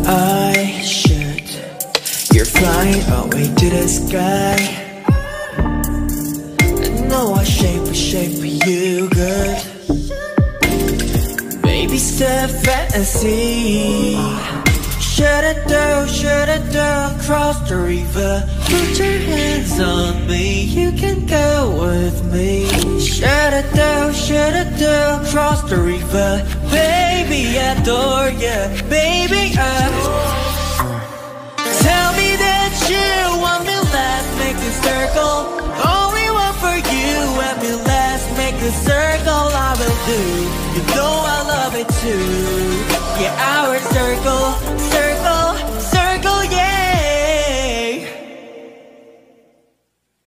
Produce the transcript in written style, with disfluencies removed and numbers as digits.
I should. You're flying away to the sky. I know I shape you good. Baby, step fantasy. Shut it down, cross the river. Put your hands on me, you can go with me. Shut it down, cross the river. Baby, I adore ya, baby, Tell me that you want me last, make a circle. Only one for you, and me last, make a circle. I will do, you know I love it too.